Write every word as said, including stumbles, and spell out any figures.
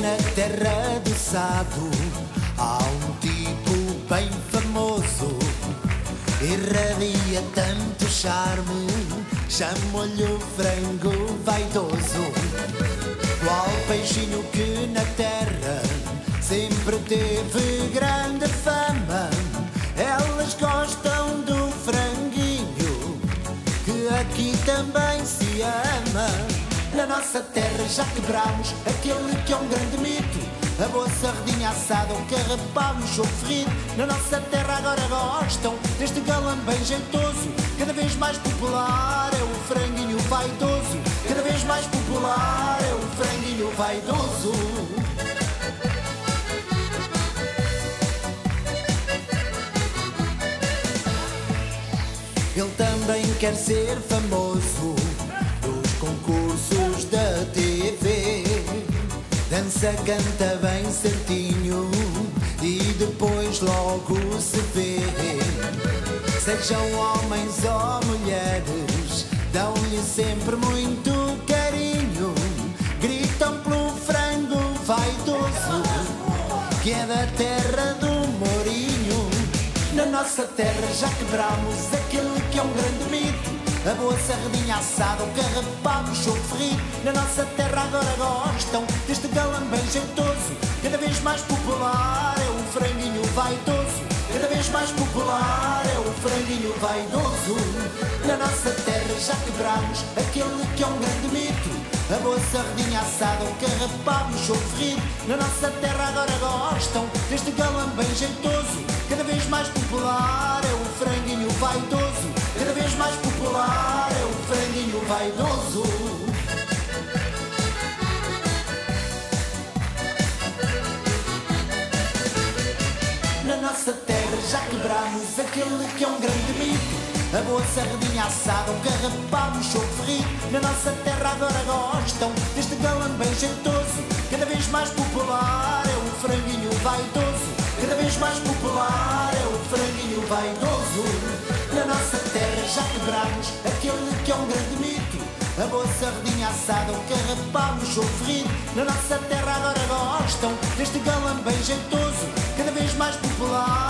na terra do Sado há um tipo bem famoso, irradia tanto charme, chamo-lhe o frango vaidoso. Qual peixinho que na terra sempre teve grande fama, elas gostam do franguinho, que aqui também se ama. Na nossa terra já quebramos aquele que é um grande mito, a boa sardinha assada, o carrapau e o choco ferrido. Na nossa terra agora gostam deste galã bem jeitoso, cada vez mais popular é o franguinho vaidoso. Cada vez mais popular é o franguinho vaidoso. Ele também quer ser famoso nos concursos da T V. Dança, canta bem certinho e depois logo se vê. Sejam homens ou mulheres, dão-lhe sempre muito carinho, gritam pelo frango vaidoso, que é da terra do Mourinho. Na nossa terra já quebramos aquele que é um grande mito, a boa sardinha assada, o carrapau e o choco ferrido. Na nossa terra agora gostam deste galã bem jeitoso, cada vez mais popular é o franguinho vaidoso. Cada vez mais popular é o franguinho vaidoso. Na nossa terra já quebramos aquele que é um grande mito, a boa sardinha assada, o carrapau e o choco ferrido. Na nossa terra agora gostam deste galã bem jeitoso, cada vez mais popular é o franguinho vaidoso. Cada vez mais popular é o franguinho vaidoso. Na nossa terra já quebramos aquele que é um grande mito, a boa sardinha assada, o carrapau e o choco ferrido. Na nossa terra agora gostam deste galã bem jeitoso, cada vez mais popular é o franguinho vaidoso. Cada vez mais popular é o franguinho vaidoso. Na nossa terra já quebramos aquele que é um grande mito, a boa sardinha assada, o carrapau e o choco ferrido. Na nossa terra agora gostam deste galã bem jeitoso, cada vez mais popular